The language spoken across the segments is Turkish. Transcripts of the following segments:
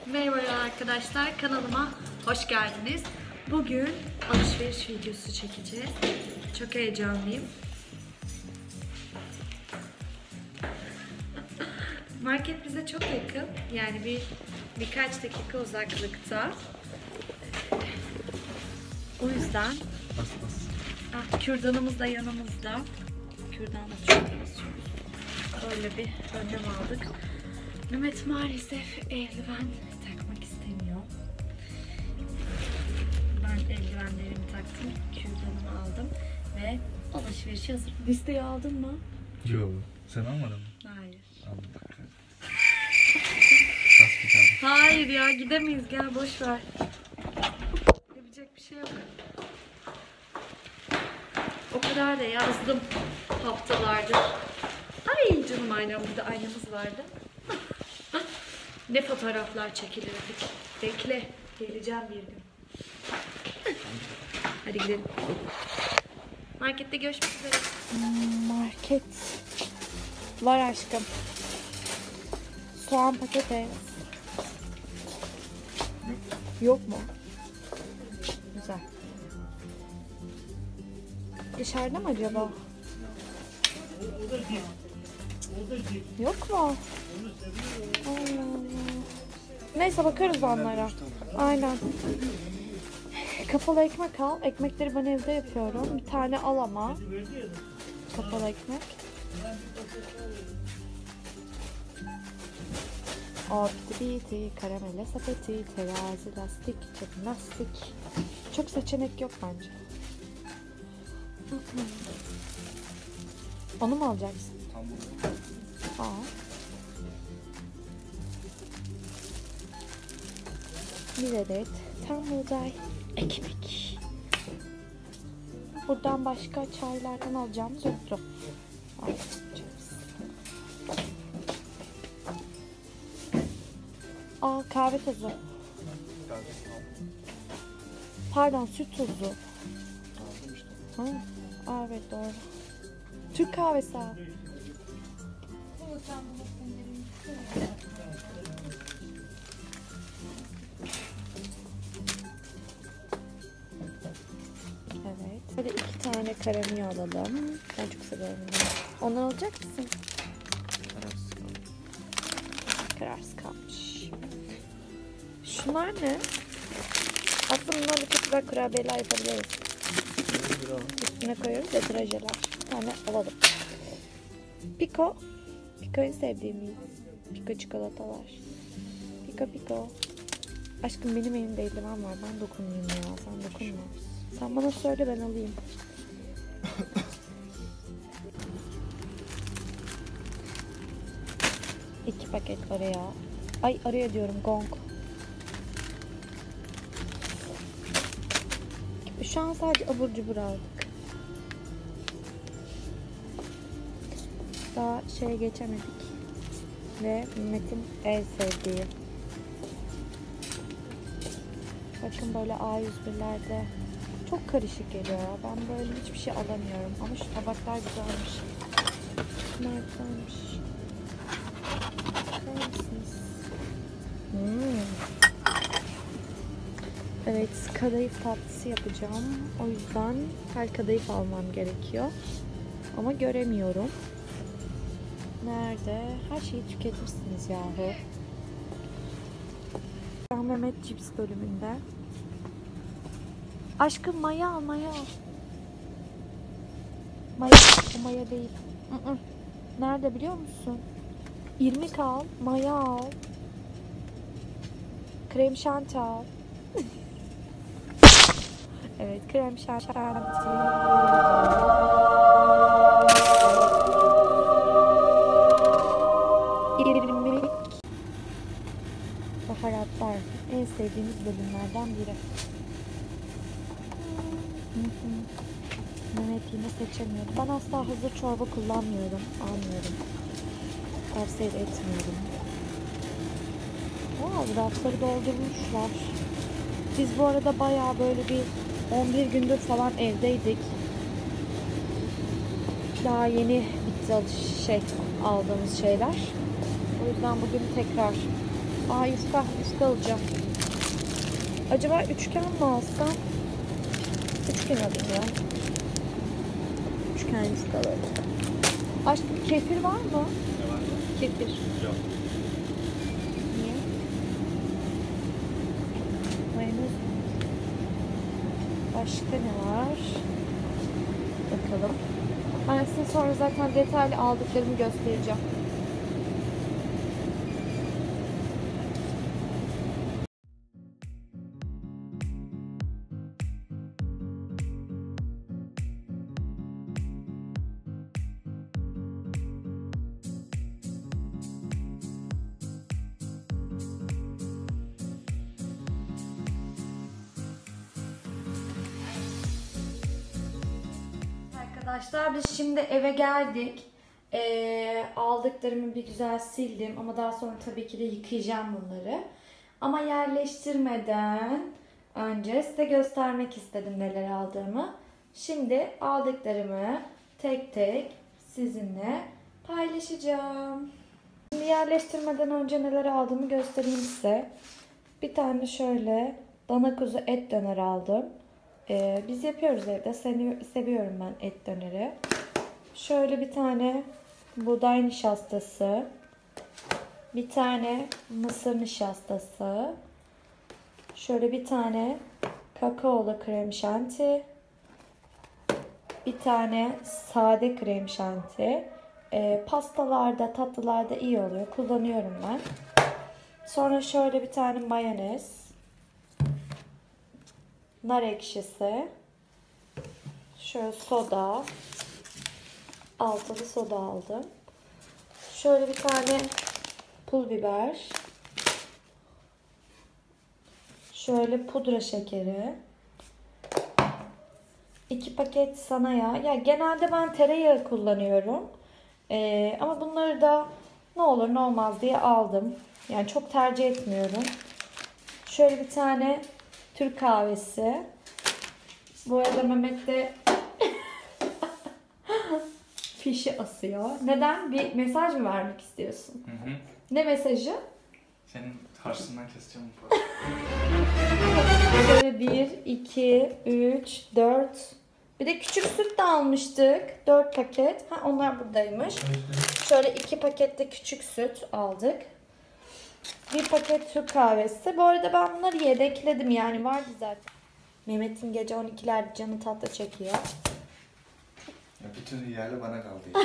Merhaba arkadaşlar, kanalıma hoş geldiniz. Bugün alışveriş videosu çekeceğiz. Çok heyecanlıyım. Market bize çok yakın. Yani birkaç dakika uzaklıkta. O yüzden kürdanımız da yanımızda. Kürdanla çok basıyoruz. Böyle bir önlem aldık. Mehmet maalesef eldiven takmak istemiyor. Ben eldivenlerimi taktım, kürdanımı aldım ve alışverişe hazır. Listeyi aldın mı? Yok. Sen almadın mı? Hayır. Aldım. Hayır ya, gidemeyiz, gel boş ver. Yapacak bir şey yok. O kadar da yazdım haftalardır. Ay canım, aynam, burada aynamız vardı. Ne fotoğraflar çekilirdik. Bekle, geleceğim bir gün. Hadi gidelim. Markette görüşmek üzere. Market var aşkım. Soğan patates. Yok mu? Güzel. Dışarıda mı acaba? Yok mu? Allah Allah. Neyse, bakarız onlara. Aynen. Kapalı ekmek al. Ekmekleri ben evde yapıyorum. Bir tane al ama. Kapalı ekmek. Opti biti, karamele sepeti, terazi, lastik, jimnastik. Çok seçenek yok bence. Onu mu alacaksın? Tamam. Bir adet tam buğday ekmek. Buradan başka çaylardan alacağımız yoktu. Kahve tozu. Pardon, süt tozu. Evet, doğru. Türk kahvesi al. Evet. Böyle 2 tane karamiyo alalım. Ben çok seviyorum bunu. Onu alacak mısın? Kararsız kalmış. Şunlar ne? Aslında bunlarla çok güzel kurabiyeler yapabiliriz. Üstüne koyuyoruz ya, drajeler. Bir tane alalım. Piko. Piko'yu sevdiğimiz. Piko çikolatalar. Piko. Aşkım, benim elimde eldiven var. Ben dokunmayayım ya. Sen dokunma. Sen bana söyle, ben alayım. İki paket araya. Ay, araya diyorum, gong. Şu an sadece abur cubur aldık. Daha geçemedik. Ve Mehmet'in en sevdiği. Bakın, böyle A101'lerde çok karışık geliyor ya. Ben böyle hiçbir şey alamıyorum. Ama şu tabaklar güzelmiş. Şunlar güzelmiş. Bakar mısınız? Evet, kadayıf tatlısı yapacağım. O yüzden kadayıf almam gerekiyor. Ama göremiyorum. Nerede? Her şeyi tüketmişsiniz yahu. Mehmet cips bölümünde. Aşkım, maya al, maya. Maya, o maya değil. Nerede biliyor musun? İrmik al, maya al. Krem şanti al. Evet, krem şanti. İrmik. Baharatlar. En sevdiğimiz bölümlerden biri. Mehmet yine seçemiyor. Ben asla hazır çorba kullanmıyorum. Almıyorum. Tavsiye de etmiyorum. Wow, rafları doldurmuşlar. Biz bu arada bayağı böyle bir 11 gündür falan evdeydik. Daha yeni bitti aldığımız şeyler. O yüzden bugün tekrar Yufka alacağım. Acaba üçgen mi alsam? Üçgen alayım ya. Üçgen yufka alalım. Aşkım kefir var mı? Ne var? Kefir. Yok. Niye? Mayonez. Başka ne var? Bakalım. Ben size sonra zaten detaylı aldıklarımı göstereceğim. Arkadaşlar biz şimdi eve geldik. Aldıklarımı bir güzel sildim ama daha sonra tabii ki de yıkayacağım bunları. Ama yerleştirmeden önce size göstermek istedim neler aldığımı. Şimdi aldıklarımı tek tek sizinle paylaşacağım. Şimdi yerleştirmeden önce neler aldığımı göstereyim size. Bir tane şöyle dana kuzu et döner aldım. Biz yapıyoruz evde. Seviyorum ben et döneri. Şöyle bir tane buğday nişastası. Bir tane mısır nişastası. Şöyle bir tane kakaolu krem şanti. Bir tane sade krem şanti. Pastalarda, tatlılarda iyi oluyor. Kullanıyorum ben. Sonra şöyle bir tane mayonez. Nar ekşisi. Şöyle soda. Altılı soda aldım. Şöyle bir tane pul biber. Şöyle pudra şekeri. 2 paket sana yağ. Ya genelde ben tereyağı kullanıyorum. Ama bunları da ne olur ne olmaz diye aldım. Yani çok tercih etmiyorum. Şöyle bir tane Türk kahvesi. Bu arada Mehmet de fişi asıyor. Neden? Bir mesaj mı vermek istiyorsun? Hı hı. Ne mesajı? Senin karşısından keseceğim bu parayı. Şöyle 1, 2, 3, 4. Bir de küçük süt de almıştık. 4 paket. Onlar buradaymış. Şöyle 2 pakette küçük süt aldık. 1 paket Türk kahvesi. Bu arada ben bunları yedekledim. Yani vardı zaten. Mehmet'in gece 12'lerde canı tatlı çekiyor. Ya bütün hiyerli bana kaldı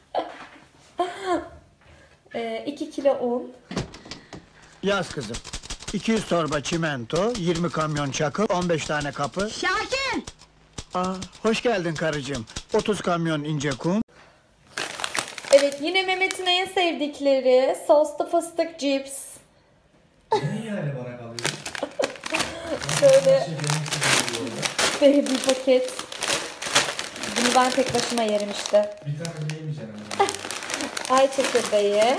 ya. 2 kilo un. Yaz kızım. 200 torba çimento, 20 kamyon çakıl, 15 tane kapı. Şakir! Hoş geldin karıcığım. 30 kamyon ince kum. Evet, yine Mehmet'in en sevdikleri soslu fıstık cips. Niye hiyerli bana kalıyor? Şöyle Benim bir paket. Bunu ben tek başıma yerim işte. bir tane bile yemeyeceğim. Ay çekirdeği.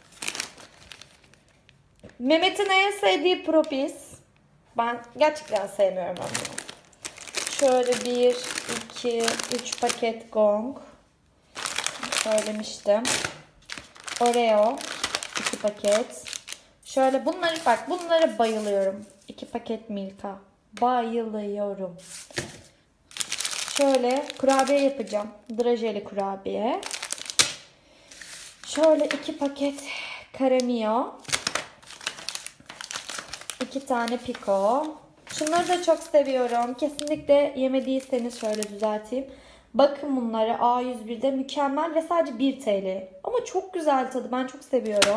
Mehmet'in en sevdiği propis. Ben gerçekten sevmiyorum onu. Şöyle 1, 2, 3 paket gong. Söylemiştim. Oreo 2 paket. Şöyle bunlara bayılıyorum. 2 paket Milka. Bayılıyorum. Şöyle kurabiye yapacağım. Drajeli kurabiye. Şöyle 2 paket Caramio. 2 tane Pico. Şunları da çok seviyorum. Kesinlikle yemediyseniz şöyle düzelteyim. Bakın bunları A101'de mükemmel ve sadece 1 TL. Ama çok güzel tadı. Ben çok seviyorum.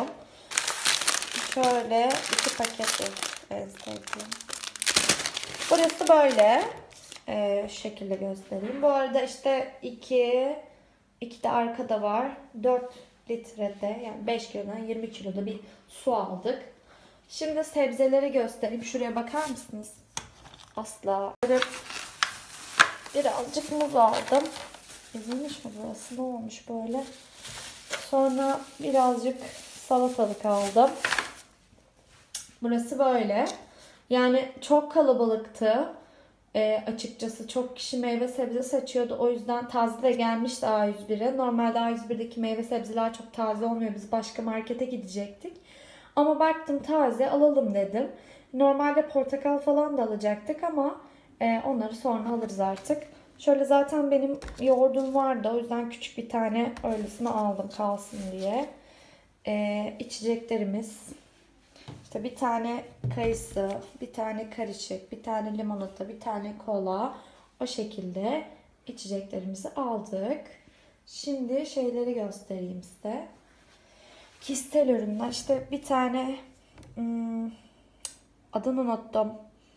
Şöyle 2 paket en sevdiğim. Burası böyle. Şu şekilde göstereyim. Bu arada işte 2 de arkada var. 4 litrede yani 5 kilodan 20 kiloda bir su aldık. Şimdi sebzeleri göstereyim. Şuraya bakar mısınız? Asla. Böyle birazcık muz aldım. İzlemiş mi burası? Ne olmuş böyle? Sonra birazcık salatalık aldım. Burası böyle. Yani çok kalabalıktı. Açıkçası çok kişi meyve sebze seçiyordu. O yüzden taze de gelmişti A101'e. Normalde A101'deki meyve sebzeler çok taze olmuyor. Biz başka markete gidecektik. Ama baktım taze, alalım dedim. Normalde portakal falan da alacaktık ama onları sonra alırız artık. Şöyle zaten benim yoğurdum vardı. O yüzden küçük bir tane öylesine aldım kalsın diye. İçeceklerimiz. İşte bir tane kayısı, bir tane karışık, bir tane limonata, bir tane kola. O şekilde içeceklerimizi aldık. Şimdi şeyleri göstereyim size. Kişisel ürünler. İşte bir tane adını unuttum.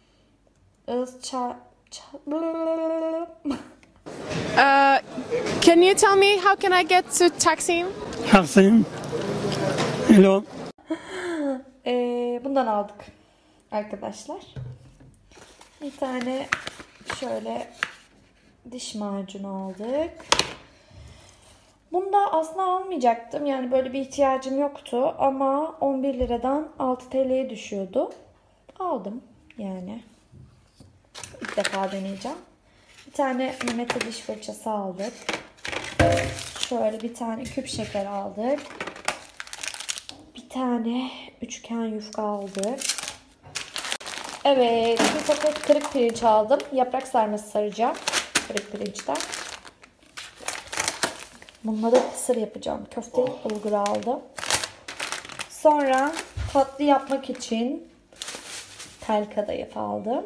Can you tell me how can I get to Taksim? Taksim. Hello. Bundan aldık arkadaşlar. Bir tane şöyle diş macunu aldık. Bunu da aslında almayacaktım. Yani böyle bir ihtiyacım yoktu. Ama 11 liradan 6 TL'ye düşüyordu. Aldım yani. İlk defa deneyeceğim. Bir tane Mehmet'e diş fırçası aldık. Şöyle bir tane küp şeker aldık. Bir tane üçgen yufka aldık. Evet, bir paket kırık pirinç aldım. Yaprak sarması saracağım. Kırık pirinçten. Bunları kısır yapacağım. Köfte bulgur aldım. Sonra tatlı yapmak için tel kadayıf aldım.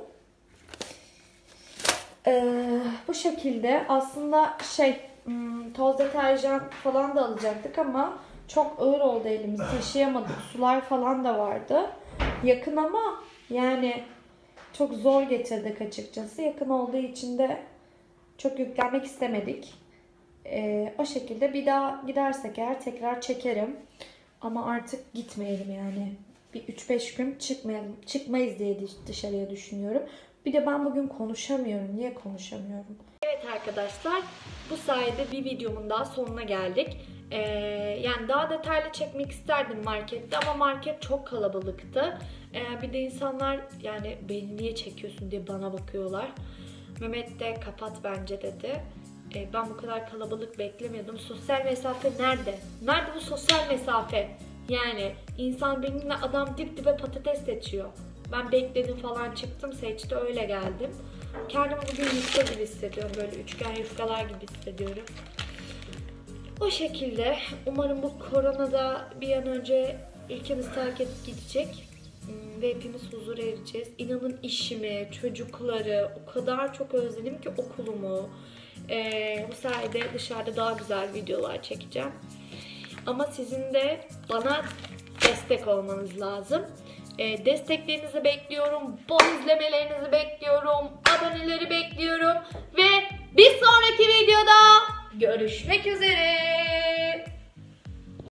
Bu şekilde aslında toz deterjan falan da alacaktık ama çok ağır oldu, elimizi taşıyamadık. Sular falan da vardı. Yakın ama yani çok zor getirdik açıkçası. Yakın olduğu için de çok yüklenmek istemedik. O şekilde bir daha gidersek eğer tekrar çekerim. Ama artık gitmeyelim yani. Bir 3-5 gün çıkmayız diye dışarıya düşünüyorum. Bir de ben bugün konuşamıyorum. Niye konuşamıyorum? Evet arkadaşlar, bu sayede bir videomun daha sonuna geldik. Yani daha detaylı çekmek isterdim markette ama market çok kalabalıktı. Bir de insanlar yani beni niye çekiyorsun diye bana bakıyorlar. Mehmet de kapat bence dedi. Ben bu kadar kalabalık beklemiyordum. Sosyal mesafe nerede? Nerede bu sosyal mesafe? Yani insan benimle adam dip dibe patates seçiyor. Ben bekledim falan, çıktım seçti, öyle geldim. Kendimi bugün yufka gibi hissediyorum. Böyle üçgen yufkalar gibi hissediyorum. O şekilde umarım bu koronada bir an önce ülkemiz terk edip gidecek. Ve hepimiz huzura ereceğiz. İnanın işimi, çocukları o kadar çok özledim ki, okulumu. Bu sayede dışarıda daha güzel videolar çekeceğim. Ama sizin de bana destek olmanız lazım. Desteklerinizi bekliyorum. Bol izlemelerinizi bekliyorum. Aboneleri bekliyorum. Ve bir sonraki videoda görüşmek üzere.